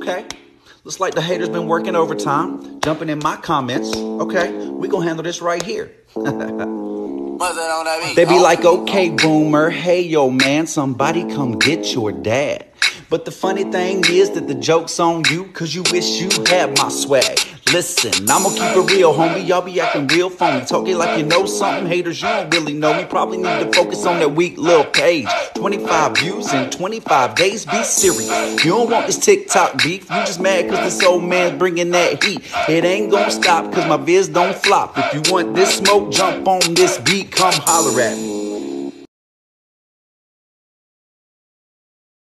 Okay. Looks like the haters been working overtime, jumping in my comments. Okay, we gonna handle this right here. They be like, okay, boomer, hey, yo, man, somebody come get your dad. But the funny thing is that the joke's on you, cause you wish you had my swag. Listen, I'ma keep it real, homie. Y'all be acting real phony, talking like you know something. Haters, you don't really know me. Probably need to focus on that weak little page. 25 views in 25 days, be serious. You don't want this TikTok beef, you just mad cause this old man's bringing that heat. It ain't gonna stop cause my vids don't flop. If you want this smoke, jump on this beat, come holler at me.